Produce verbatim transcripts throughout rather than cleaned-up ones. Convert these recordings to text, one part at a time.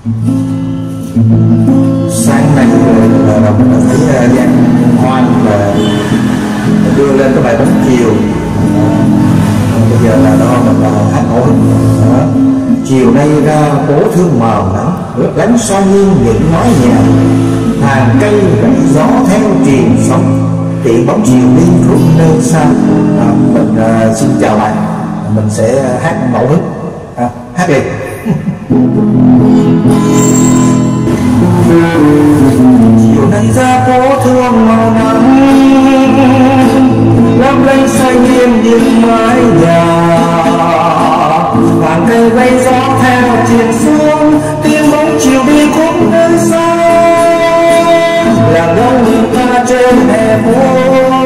Sáng nay là mình đã thấy Giang Hoan là đưa lên cái bài bóng chiều. Bây giờ là đó mình là hát nổi. Chiều nay ra phố thương màu nắng, ướt lánh soi nghiêng những mái nhà, hàng cây gãy gió theo triền sóng, tiện bóng chiều đi khúc nơi xa. À, mình uh, xin chào lại, mình sẽ hát mẫu hứng, à, hát đi. Chiều nay ra phố thương màu nắng, lấp lánh xanh nghiêng những mái nhà, hàng cây vây gió theo triền xuống, tiếng bóng chiều đi khúc nơi xa. Làm đâu người ta trên hè phố,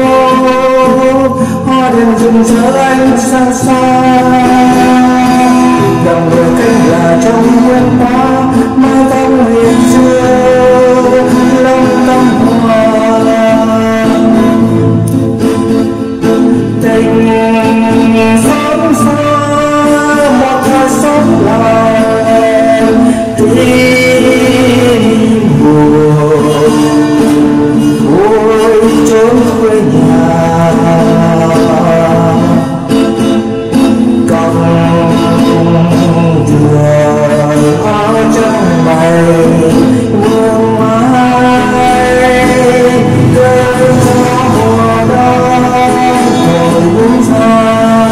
hoa đèn rừng rỡ ánh xa xa. Dòng người canh là trong nguyên hoa, mai tóc huyền xưa long tâm hoa. Tình xót xa một thời sống lại tim buồn, ôi trốn quê nhà còng đường áo trắng mây vương mãi cơn gió mùa đông thổi buông xa.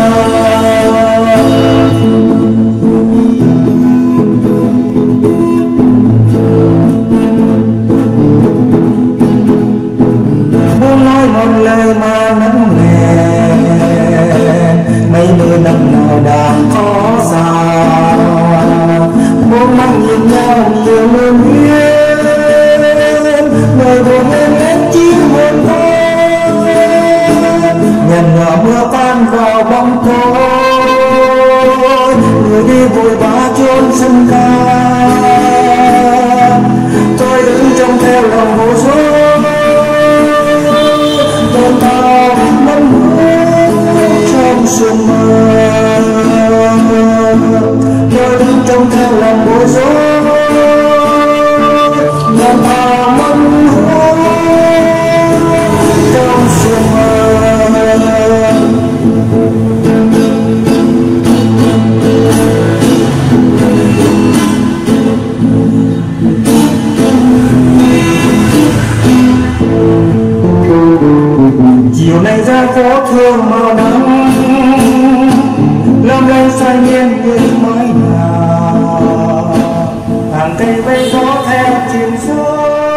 Muốn nói một lời mà nắng nề, mấy mươi năm nào đã có sao. Muốn mắt nhìn nhau nhiều lương duyên, đời buồn lên hết chiếc hồn thôi. Nhận nhỏ mưa tan vào bóng tối, người đi vội vã chốn sân ca. Tôi đứng trông theo lòng hồ dối, tôi tao mong ước trong sương mơ. Tôi đứng trông theo lòng bối rối, tôi tao mong ước trong sương mơ. Chiều nay ra phố thương màu nắng, lấp lánh xanh nghiêng những mái nhà, hàng cây vây gió theo triền xuống.